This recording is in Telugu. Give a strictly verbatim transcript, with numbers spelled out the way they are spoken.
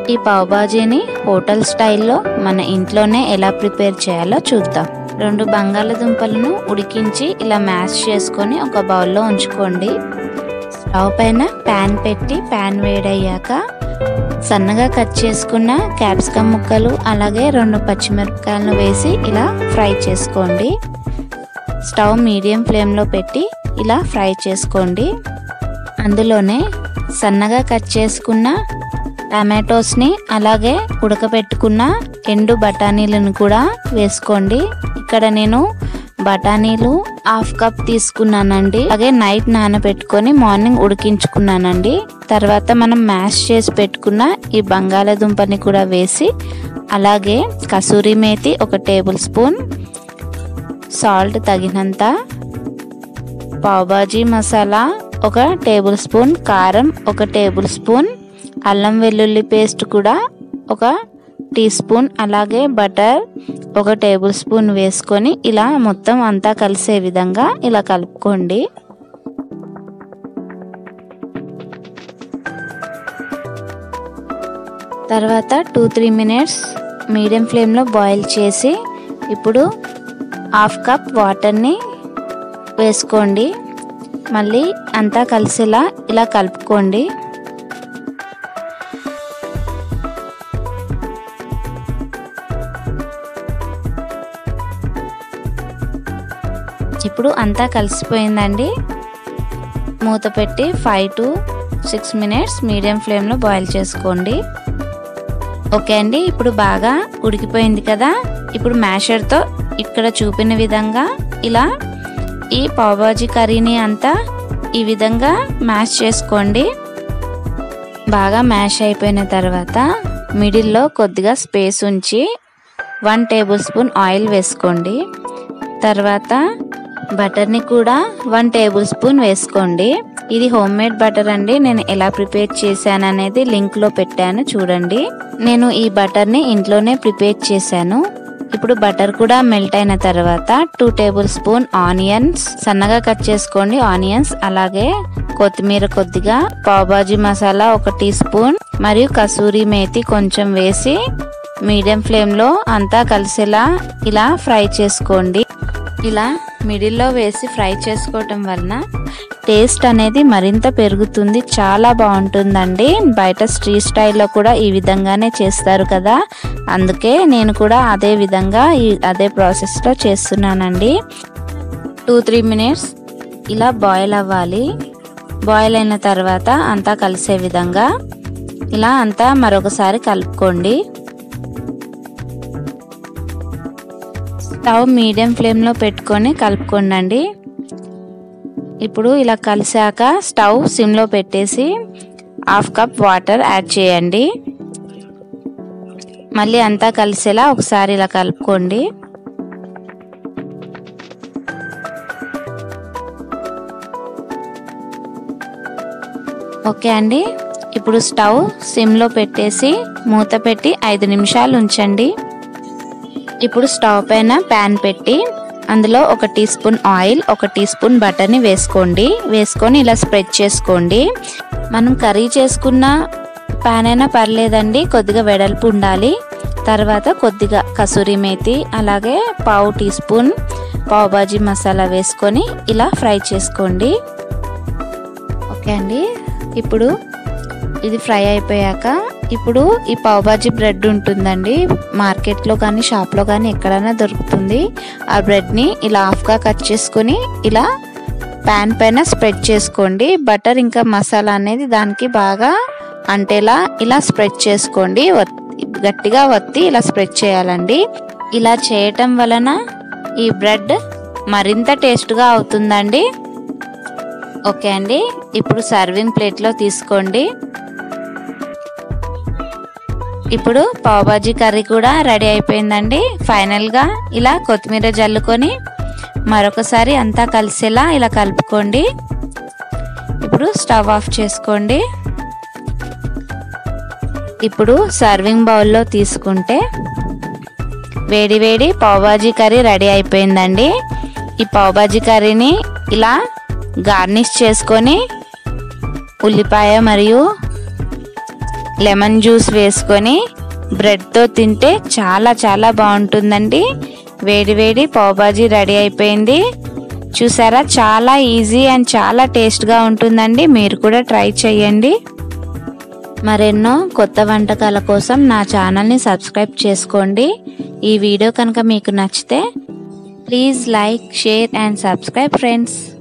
ఈ పావ్ బాజీని హోటల్ స్టైల్లో మన ఇంట్లోనే ఎలా ప్రిపేర్ చేయాలో చూద్దాం. రెండు బంగాళదుంపలను ఉడికించి ఇలా మ్యాష్ చేసుకొని ఒక బౌల్లో ఉంచుకోండి. స్టవ్ పైన ప్యాన్ పెట్టి ప్యాన్ వేడయ్యాక సన్నగా కట్ చేసుకున్న క్యాప్సికమ్ ముక్కలు అలాగే రెండు పచ్చిమిరపకాయలను వేసి ఇలా ఫ్రై చేసుకోండి. స్టవ్ మీడియం ఫ్లేమ్లో పెట్టి ఇలా ఫ్రై చేసుకోండి. అందులోనే సన్నగా కట్ చేసుకున్న టమాటోస్ని అలాగే ఉడకబెట్టుకున్న ఎండు బఠానీలను కూడా వేసుకోండి. ఇక్కడ నేను బఠానీలు హాఫ్ కప్ తీసుకున్నానండి. అలాగే నైట్ నానబెట్టుకొని మార్నింగ్ ఉడికించుకున్నానండి. తర్వాత మనం మ్యాష్ చేసి పెట్టుకున్న ఈ బంగాళదుంపని కూడా వేసి అలాగే కసూరి మేతి ఒక టేబుల్ స్పూన్, సాల్ట్ తగినంత, పావ్ బాజీ మసాలా ఒక టేబుల్ స్పూన్, కారం ఒక టేబుల్ స్పూన్, అల్లం వెల్లుల్లి పేస్ట్ కూడా ఒక టీ స్పూన్, అలాగే బటర్ ఒక టేబుల్ స్పూన్ వేసుకొని ఇలా మొత్తం అంతా కలిసే విధంగా ఇలా కలుపుకోండి. తర్వాత టూ త్రీ మినిట్స్ మీడియం ఫ్లేమ్లో బాయిల్ చేసి ఇప్పుడు హాఫ్ కప్ వాటర్ని వేసుకోండి. మళ్ళీ అంతా కలిసేలా ఇలా కలుపుకోండి. ఇప్పుడు అంతా కలిసిపోయిందండి. మూత పెట్టి five to six minutes medium ఫ్లేమ్లో బాయిల్ చేసుకోండి. ఓకే అండి, ఇప్పుడు బాగా ఉడికిపోయింది కదా. ఇప్పుడు మ్యాషర్తో ఇక్కడ చూపిన విధంగా ఇలా ఈ పావ్ బాజీ కర్రీని అంతా ఈ విధంగా మ్యాష్ చేసుకోండి. బాగా మ్యాష్ అయిపోయిన తర్వాత మిడిల్లో కొద్దిగా స్పేస్ ఉంచి వన్ టేబుల్ స్పూన్ ఆయిల్ వేసుకోండి. తర్వాత బటర్ని కూడా వన్ టేబుల్ స్పూన్ వేసుకోండి. ఇది హోమ్ మేడ్ బటర్ అండి. నేను ఎలా ప్రిపేర్ చేశాను అనేది లింక్లో పెట్టాను చూడండి. నేను ఈ బటర్ని ఇంట్లోనే ప్రిపేర్ చేశాను. ఇప్పుడు బటర్ కూడా మెల్ట్ అయిన తర్వాత టూ టేబుల్ స్పూన్ ఆనియన్స్ సన్నగా కట్ చేసుకోండి. ఆనియన్స్ అలాగే కొత్తిమీర కొద్దిగా, పావ్ బాజీ మసాలా ఒక టీ స్పూన్ మరియు కసూరి మేతి కొంచెం వేసి మీడియం ఫ్లేమ్లో అంతా కలిసేలా ఇలా ఫ్రై చేసుకోండి. ఇలా మిడిల్లో వేసి ఫ్రై చేసుకోవటం వలన టేస్ట్ అనేది మరింత పెరుగుతుంది. చాలా బాగుంటుందండి. బయట స్ట్రీట్ స్టైల్లో కూడా ఈ విధంగానే చేస్తారు కదా, అందుకే నేను కూడా అదే విధంగా ఈ అదే ప్రాసెస్లో చేస్తున్నానండి. టూ త్రీ మినిట్స్ ఇలా బాయిల్ అవ్వాలి. బాయిల్ అయిన తర్వాత అంతా కలిసే విధంగా ఇలా అంతా మరొకసారి కలుపుకోండి. స్టవ్ మీడియం ఫ్లేమ్లో పెట్టుకొని కలుపుకోండి. ఇప్పుడు ఇలా కలిసాక స్టవ్ సిమ్లో పెట్టేసి హాఫ్ కప్ వాటర్ యాడ్ చేయండి. మళ్ళీ అంతా కలిసేలా ఒకసారి ఇలా కలుపుకోండి. ఓకే అండి, ఇప్పుడు స్టవ్ సిమ్లో పెట్టేసి మూత పెట్టి ఐదు నిమిషాలు ఉంచండి. ఇప్పుడు స్టవ్ పైన ప్యాన్ పెట్టి అందులో ఒక టీ స్పూన్ ఆయిల్ ఒక టీ స్పూన్ బటర్ని వేసుకోండి. వేసుకొని ఇలా స్ప్రెడ్ చేసుకోండి. మనం కర్రీ చేసుకున్న ప్యాన్ అయినా పర్లేదండి, కొద్దిగా వెడల్పు ఉండాలి. తర్వాత కొద్దిగా కసూరి మేతి అలాగే పావు టీ స్పూన్ పావ్ బాజీ మసాలా వేసుకొని ఇలా ఫ్రై చేసుకోండి. ఓకే అండి, ఇప్పుడు ఇది ఫ్రై అయిపోయాక ఇప్పుడు ఈ పావ్ బాజీ బ్రెడ్ ఉంటుందండి, మార్కెట్లో కానీ షాప్లో కానీ ఎక్కడైనా దొరుకుతుంది. ఆ బ్రెడ్ని ఇలా హాఫ్గా కట్ చేసుకొని ఇలా ప్యాన్ పైన స్ప్రెడ్ చేసుకోండి. బటర్ ఇంకా మసాలా అనేది దానికి బాగా అంటేలా ఇలా స్ప్రెడ్ చేసుకోండి. గట్టిగా వత్తి ఇలా స్ప్రెడ్ చేయాలండి. ఇలా చేయటం వలన ఈ బ్రెడ్ మరింత టేస్ట్గా అవుతుందండి. ఓకే అండి, ఇప్పుడు సర్వింగ్ ప్లేట్లో తీసుకోండి. ఇప్పుడు పావ్ బాజీ కర్రీ కూడా రెడీ అయిపోయిందండి. ఫైనల్గా ఇలా కొత్తిమీర జల్లుకొని మరొకసారి అంతా కలిసేలా ఇలా కలుపుకోండి. ఇప్పుడు స్టవ్ ఆఫ్ చేసుకోండి. ఇప్పుడు సర్వింగ్ బౌల్లో తీసుకుంటే వేడి వేడి పావ్ బాజీ కర్రీ రెడీ అయిపోయిందండి. ఈ పావ్ బాజీ కర్రీని ఇలా గార్నిష్ చేసుకొని ఉల్లిపాయ మరియు లెమన్ జ్యూస్ వేసుకొని బ్రెడ్తో తింటే చాలా చాలా బాగుంటుందండి. వేడి వేడి పావ్ బాజీ రెడీ అయిపోయింది. చూసారా, చాలా ఈజీ అండ్ చాలా టేస్ట్గా ఉంటుందండి. మీరు కూడా ట్రై చేయండి. మరెన్నో కొత్త వంటకాల కోసం నా ఛానల్ని సబ్స్క్రైబ్ చేసుకోండి. ఈ వీడియో కనుక మీకు నచ్చితే please like, share and subscribe friends.